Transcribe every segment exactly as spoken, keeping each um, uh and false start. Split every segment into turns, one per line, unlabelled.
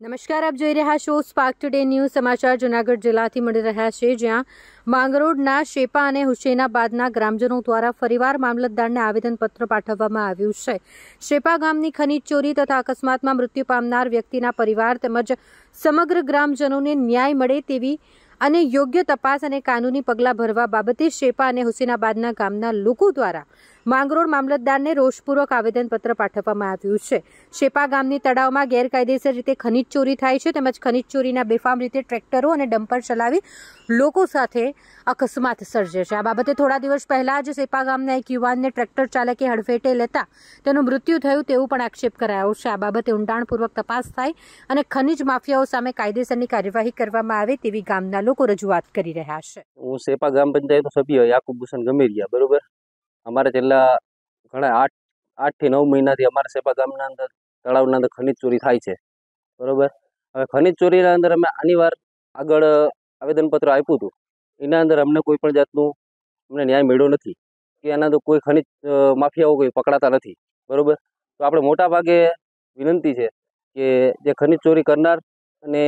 નમસ્કાર, આપ જોઈ રહ્યા છો સ્પાર્ક ટુડે ન્યૂઝ. સમાચાર જૂનાગઢ જિલ્લાથી મળી રહ્યા છે, જ્યાં માંગરોળના શેપા અને હુસેનાબાદના ગ્રામજનો દ્વારા ફરીવાર મામલતદારને આવેદનપત્ર પાઠવવામાં આવ્યું છે. શેપા ગામની ખનીજ ચોરી તથા અકસ્માતમાં મૃત્યુ પામનાર વ્યક્તિના પરિવાર તેમજ સમગ્ર ગ્રામજનોને ન્યાય મળે તેવી અને યોગ્ય તપાસ અને કાનૂની પગલાં ભરવા બાબતે શેપા અને હુસેનાબાદના ગામના લોકો દ્વારા માંગરોળ મામલતદારને રોષપૂર્વક આવેદનપત્ર પાઠવવામાં આવ્યું છે. શેપા ગામની તળાવમાં ગેરકાયદેસર રીતે ખનીજ ચોરી થાય છે, તેમજ ખનીજ ચોરીના બેફામ રીતે ટ્રેક્ટરો અને ડમ્પર ચલાવી લોકો સાથે અકસ્માત સર્જે છે. આ બાબતે થોડા દિવસ પહેલા જ શેપા ગામના એક યુવાનને ટ્રેક્ટર ચાલકે હડફેટે લેતા તેનું મૃત્યુ થયું તેવું પણ આક્ષેપ કરાયો છે. આ બાબતે ઊંડાણપૂર્વક તપાસ થાય અને ખનીજ માફિયાઓ સામે કાયદેસરની કાર્યવાહી કરવામાં આવે તેવી ગામના લોકો રજૂઆત કરી રહ્યા છે.
હું શેપા ગ્રામ પંચાયતનો સભ્ય યાકુબ હુસેન ગમેરિયા, બરોબર. અમારે છેલ્લા ઘણા આઠ આઠ થી નવ મહિનાથી અમારા શેપા ગામના અંદર તળાવના અંદર ખનીજ ચોરી થાય છે, બરોબર. હવે ખનીજ ચોરીના અંદર અમે આની વાર આગળ આવેદનપત્ર આપ્યું હતું. એના અંદર અમને કોઈ પણ જાતનું અમને ન્યાય મળ્યો નથી કે એના અંદર કોઈ ખનીજ માફિયાઓ કોઈ પકડાતા નથી, બરોબર. તો આપણે મોટા ભાગે વિનંતી છે કે જે ખનીજ ચોરી કરનાર અને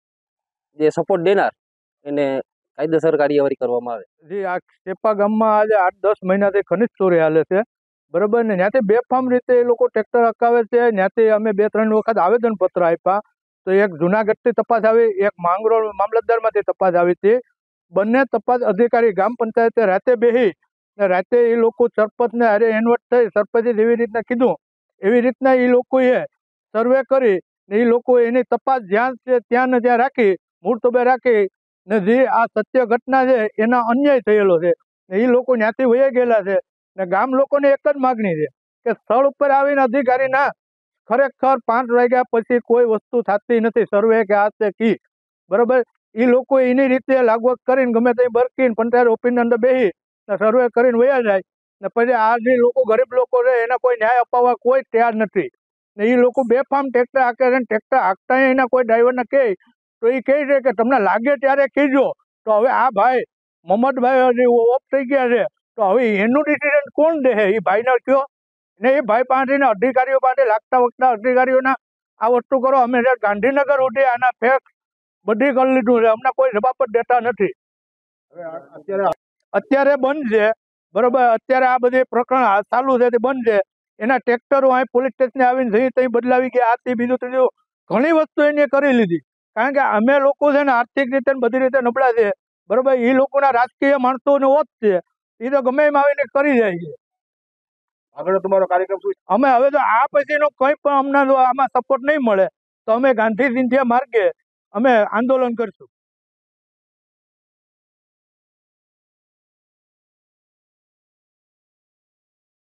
જે સપોર્ટ દેનાર એને કાયદેસર કાર્યવાહી કરવામાં આવે.
જી, આ શેપા ગામમાં આજે આઠ દસ મહિનાથી ખનીજ ચોરી હાલે છે, બરોબર. ને ત્યાંથી બેફામ રીતે એ લોકો ટ્રેક્ટર હકાવે છે. ત્યાંથી અમે બે ત્રણ વખત આવેદનપત્ર આપ્યા તો એક જુનાગઢથી તપાસ આવી, એક માંગરોળ મામલતદારમાંથી તપાસ આવી હતી. બંને તપાસ અધિકારી ગામ પંચાયતે રાતે બેસી ને રાતે એ લોકો સરપંચને હારે એનવટ થઈ સરપંચે જેવી રીતના કીધું એવી રીતના એ લોકોએ સર્વે કરી ને એ લોકો એની તપાસ જ્યાં છે ત્યાં ને ત્યાં રાખી મૂળતબે રાખી ને જે આ સત્ય ઘટના છે એના અન્યાય થયેલો છે ને એ લોકો ત્યાંથી વહી ગયેલા છે. ને ગામ લોકોને એક જ માગણી છે કે સ્થળ ઉપર આવીને અધિકારીના ખરેખર પાંચ વાગ્યા પછી કોઈ વસ્તુ થતી નથી, સર્વે કે આ તે કી, બરોબર. એ લોકો એની રીતે લાગવગ કરીને ગમે તે બરકીને પંચાયત ઓફિસની અંદર બેસી ને સર્વે કરીને વયા જાય ને પછી આ જે લોકો ગરીબ લોકો છે એને કોઈ ન્યાય અપાવવા કોઈ તૈયાર નથી. ને એ લોકો બેફામ ટ્રેક્ટર હાકે છે. ટ્રેક્ટર હાંકતા એના કોઈ ડ્રાઈવરને કહે તો એ કહે છે કે તમને લાગે ત્યારે કહેજો. તો હવે આ ભાઈ મોહમ્મદભાઈ હજી ઓફ થઈ ગયા છે, તો હવે એનું ડિસિઝન કોણ દે છે? એ ભાઈને કહો ને એ ભાઈ પાસેને અધિકારીઓ પાસે લાગતા વખતા અધિકારીઓના આ વસ્તુ કરો. અમે ગાંધીનગર સુધી આના ફેક્ટ બધી કરી લીધું છે, અમને કોઈ જવાબ જ દેતા નથી. અત્યારે અત્યારે બંધ છે, બરોબર. અત્યારે આ બધી પ્રકરણ ચાલુ છે તે બંધ છે. એના ટ્રેક્ટરો અહીં પોલીસ સ્ટેશને આવીને જઈ ત્યાં બદલાવી ગયા, આથી બીજું ત્રીજું ઘણી વસ્તુ એને કરી લીધી. કારણ કે અમે લોકો છે ને આર્થિક રીતે બધી રીતે નબળા છે, બરોબર. એ લોકોના રાજકીય માણસોનો ઓત છે, એ તો ગમે એમ આવીને કરી જાય છે. આગળ તમારો કાર્યક્રમ શું? અમે હવે તો આ પછીનો કંઈ પણ અમને આમાં સપોર્ટ નહીં મળે તો અમે ગાંધી ચિંધ્યા માર્ગે અમે આંદોલન કરશું.